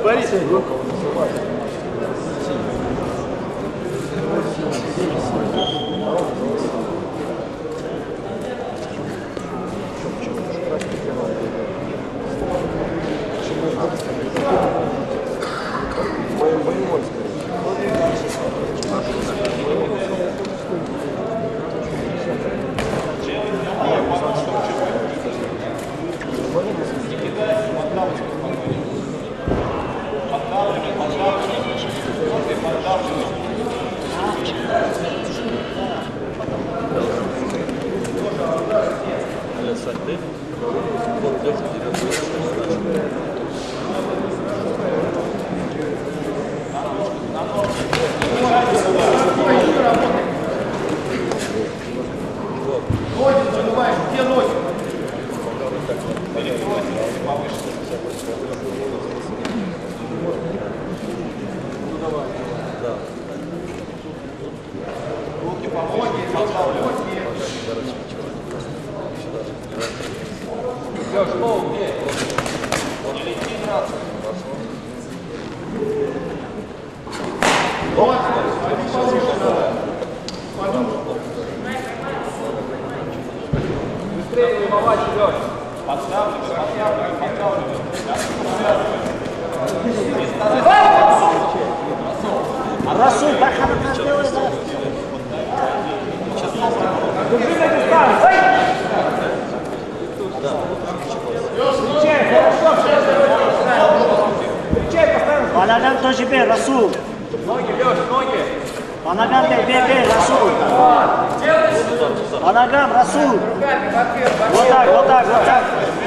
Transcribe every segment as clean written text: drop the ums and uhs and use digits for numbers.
Борис. Банаган тоже бей, Расул. Ноги, Леш, ноги. Банаган бей, Расул. Банаган, Расул. Вот так, вот так, вот так.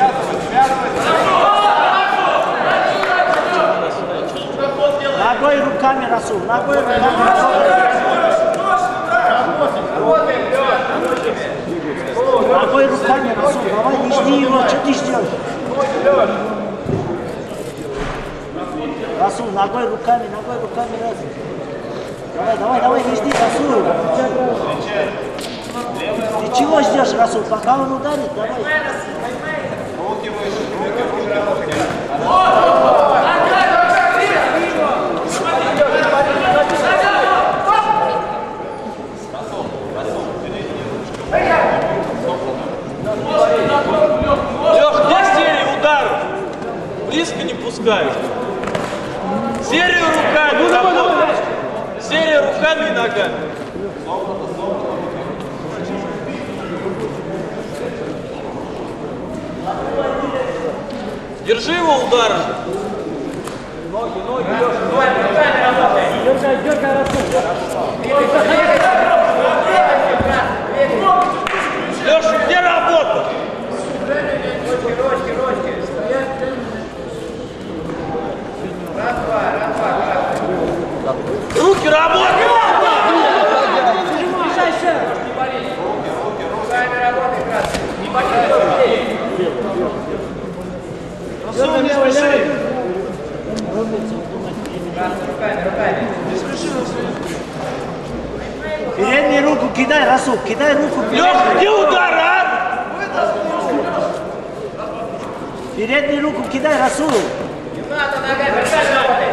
Ногой руками, Расул. Ногой руками, Расул. Ногой руками, Расул. Давай, не жди его, что ты ждешь? Расул, ногой руками, раз. Давай, не жди, Расул. Ты чего ждешь, Расул? Пока он ударит, давай. Руки выше, руки. Лёш, где серия ударов? Близко не пускай. Серию руками работаешь. Серия руками и ногами. Держи его ударом. Ноги, Леша, ноги. Дергай, Леша, где работа? Ручки. Раз, два. Руки работают! Руки, руками работай, брат. Не болей. Расул, не спеши. Руками. Не спеши, Переднюю руку кидай, Расул, кидай руку. Лех, где удар, а? Переднюю руку кидай, Расул. Не надо ногами, руками работай.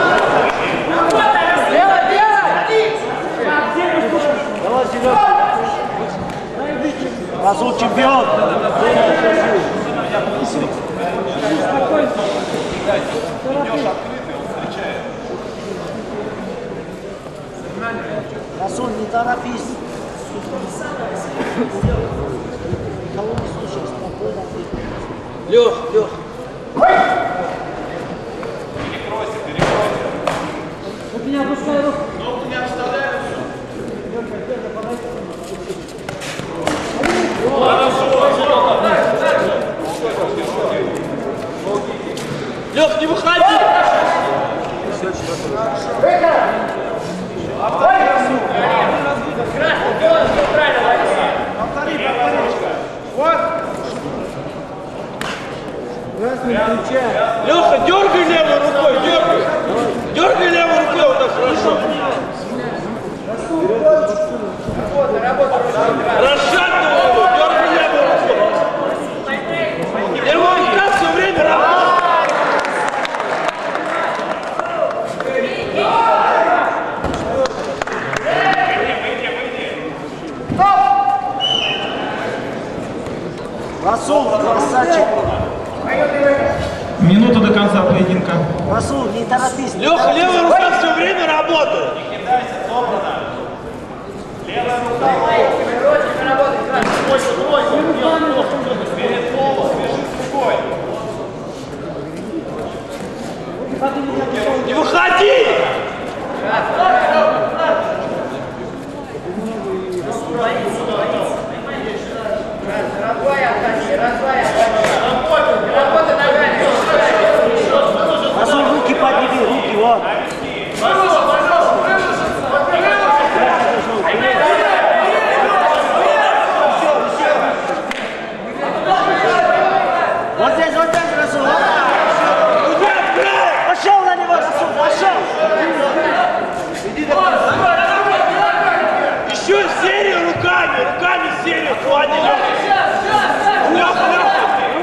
Давай, Серега. Расул чемпион. Расул, не торопись. Кого не слушай, спокойно. Лех. Вот меня опускай руку. Ногу не отставляй. Лех, не выходи! Леха, дергай левой рукой, дергай! Дергай левой рукой, вот так хорошо! Расшатывай его, дергай левой рукой! Левая рука все время работает! конца поединка. Расул, не торопись. Леха, левая рука все время работает. Ручками работай, красный. Не выходи! Раздвоя, отходи, раздвоя. Работай ногами. Расул, руки подними, руки, вот. Вот здесь, Расул, вот так. Пошел на него, Расул, пошел. Еще серию руками серию хватит. Леха.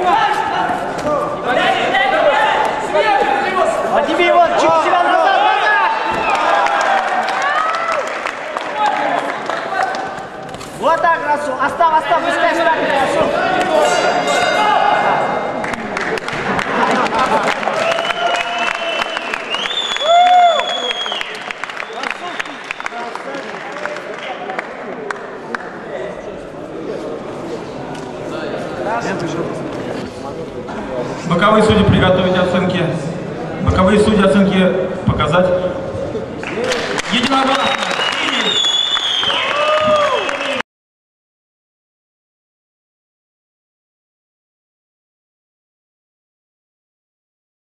Подними его, чуть себя назад. Вот так, Расул, оставь, пускай станет, Расул. Боковые судьи приготовить оценки. Боковые судьи оценки показать. Единогласно.